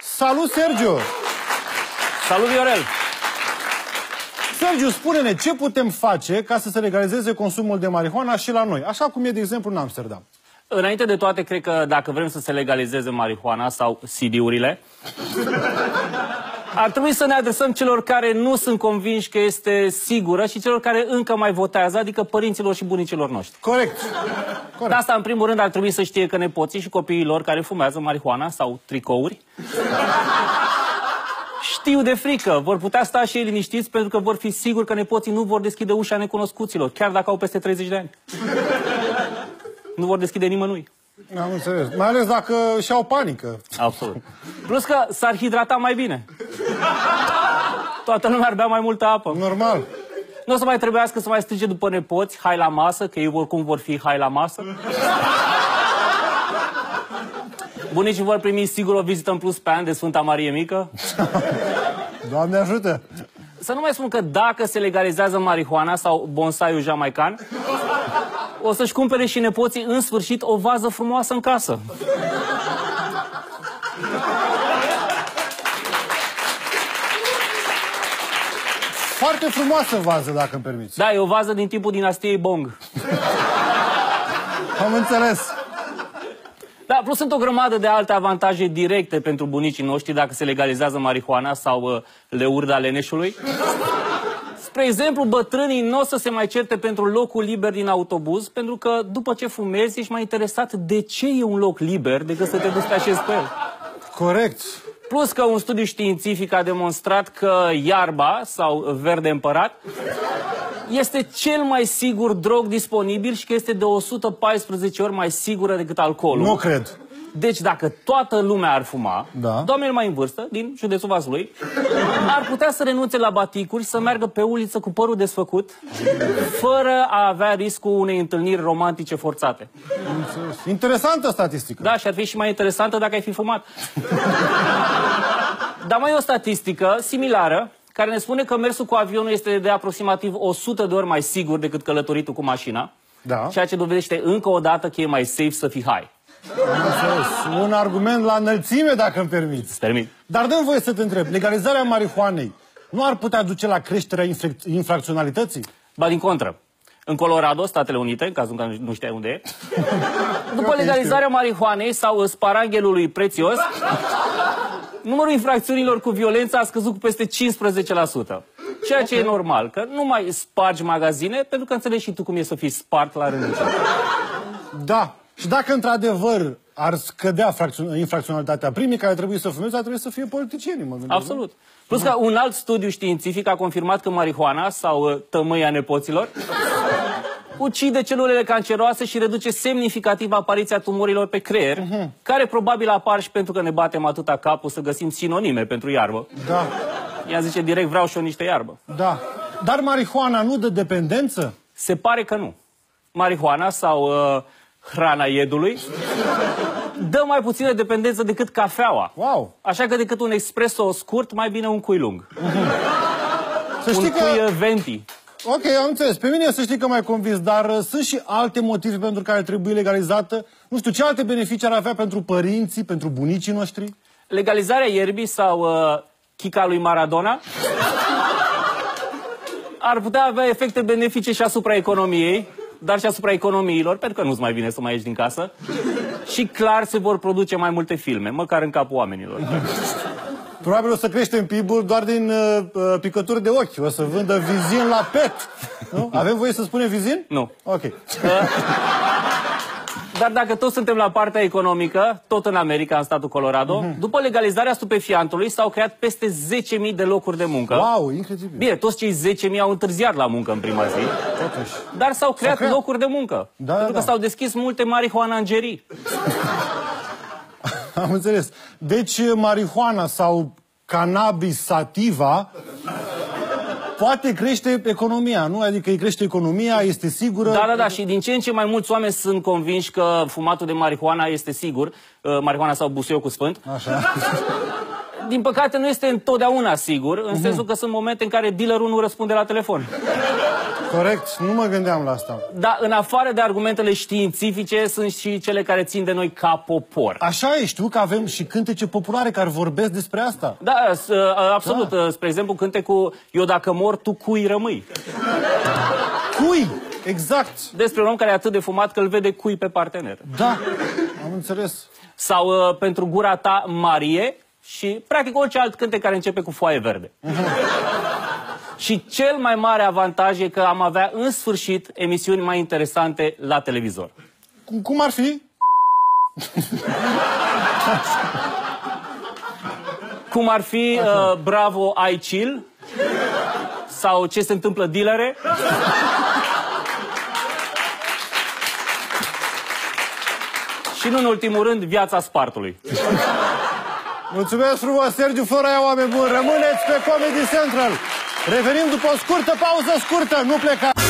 Salut, Sergiu! Salut, Viorel! Sergiu, spune-ne ce putem face ca să se legalizeze consumul de marihuana și la noi, așa cum e, de exemplu, în Amsterdam. Înainte de toate, cred că dacă vrem să se legalizeze marihuana sau CD-urile, ar trebui să ne adresăm celor care nu sunt convinși că este sigură și celor care încă mai votează, adică părinților și bunicilor noștri. Corect. De asta, în primul rând, ar trebui să știe că nepoții și copiii lor care fumează marihuana sau tricouri știu de frică, vor putea sta și ei liniștiți pentru că vor fi siguri că nepoții nu vor deschide ușa necunoscuților, chiar dacă au peste 30 de ani. Nu vor deschide nimănui. Am înțeles. Mai ales dacă și-au panică. Absolut. Plus că s-ar hidrata mai bine. Toată lumea ar bea mai multă apă. Normal. Nu o să mai trebuiască să mai strige după nepoți, hai la masă, că ei oricum vor fi hai la masă. Bunicii vor primi sigur o vizită în plus pe an de Sfânta Marie Mică. Doamne ajută! Să nu mai spun că dacă se legalizează marihuana sau bonsaiul jamaican, o să-și cumpere și nepoții în sfârșit o vază frumoasă în casă. Foarte frumoasă vază, dacă îmi permiți. Da, e o vază din timpul dinastiei Bong. Am înțeles. Da, plus sunt o grămadă de alte avantaje directe pentru bunicii noștri dacă se legalizează marihuana sau leurda leneșului. Spre exemplu, bătrânii nu o să se mai certe pentru locul liber din autobuz, pentru că după ce fumezi ești mai interesat de ce e un loc liber decât să te duci să te așezi pe el. Corect. Plus că un studiu științific a demonstrat că iarba, sau verde împărat, este cel mai sigur drog disponibil și că este de 114 ori mai sigură decât alcoolul. Nu cred. Deci dacă toată lumea ar fuma, da, doamnele mai în vârstă, din județul Vaslui, ar putea să renunțe la baticuri, să meargă pe uliță cu părul desfăcut, fără a avea riscul unei întâlniri romantice forțate. Interesantă statistică. Da, și ar fi și mai interesantă dacă ai fi fumat. Dar mai e o statistică similară, care ne spune că mersul cu avionul este de aproximativ 100 de ori mai sigur decât călătoritul cu mașina, da, ceea ce dovedește încă o dată că e mai safe să fii high. Un argument la înălțime, dacă îmi permiți. Permit. Dar dă-mi voie să te întreb, legalizarea marihuanei nu ar putea duce la creșterea infracționalității? Ba din contră. În Colorado, Statele Unite, în cazul în care nu știai unde e, după legalizarea marihuanei sau sparanghelului prețios, numărul infracțiunilor cu violență a scăzut cu peste 15%. Ceea ce e normal, că nu mai spargi magazine, pentru că înțelegi și tu cum e să fii spart la rândul celor. Da. Și dacă într-adevăr ar scădea infracționalitatea, primii care trebuie să fumeze ar trebui să fie politicienii, mă gândesc. Absolut. Plus că un alt studiu științific a confirmat că marihuana sau tămâia nepoților ucide celulele canceroase și reduce semnificativ apariția tumorilor pe creier, care probabil apar și pentru că ne batem atâta capul să găsim sinonime pentru iarbă. Da. Ea zice direct, vreau și eu niște iarbă. Da. Dar marihuana nu dă dependență? Se pare că nu. Marihuana sau hrana iedului dă mai puțină dependență decât cafeaua. Wow. Așa că decât un espresso scurt, mai bine un cui lung. Să știi un cui venti. Ok, am înțeles. Pe mine să știi că m-ai convins, dar sunt și alte motive pentru care trebuie legalizată? Nu știu, ce alte beneficii ar avea pentru părinții, pentru bunicii noștri? Legalizarea ierbii sau chica lui Maradona ar putea avea efecte benefice și asupra economiei, dar și asupra economiilor, pentru că nu-ți mai vine să mai ieși din casă. Și clar se vor produce mai multe filme, măcar în capul oamenilor. Probabil o să creștem PIB-ul doar din picături de ochi. O să vândă Vizin la pet. Nu? Avem voie să spunem Vizin? Nu. Ok. Dar dacă tot suntem la partea economică, tot în America, în statul Colorado, după legalizarea stupefiantului s-au creat peste 10.000 de locuri de muncă. Wow, incredibil. Bine, toți cei 10.000 au întârziat la muncă în prima zi. Totuși. Dar s-au creat locuri de muncă. Da, pentru că s-au deschis multe marihuanangerii. Am înțeles. Deci marihuana sau cannabis sativa poate crește economia, nu? Adică îi crește economia, este sigură. Da, da, și din ce în ce mai mulți oameni sunt convinși că fumatul de marihuana este sigur, marihuana sau busuioc cu sfânt. Așa. Din păcate nu este întotdeauna sigur, în sensul că sunt momente în care dealerul nu răspunde la telefon. Corect, nu mă gândeam la asta. Dar în afară de argumentele științifice, sunt și cele care țin de noi ca popor. Așa e, știu că avem și cântece populare care vorbesc despre asta. Da, absolut. Da. Spre exemplu, cântecul Eu dacă mor, tu cui rămâi. Cui? Exact. Despre un om care e atât de fumat că îl vede cui pe partener. Da, am înțeles. Sau pentru gura ta, Marie, și practic orice alt cântec care începe cu foaie verde. Și cel mai mare avantaj e că am avea în sfârșit emisiuni mai interesante la televizor. Cum ar fi? Cum ar fi Bravo, ai chill? Sau Ce se întâmplă, dealere? Și nu în ultimul rând, Viața spartului. Mulțumesc frumos, Sergiu Făraia, oameni buni. Rămâneți pe Comedy Central. Revenim după o scurtă pauză scurtă, nu plecați.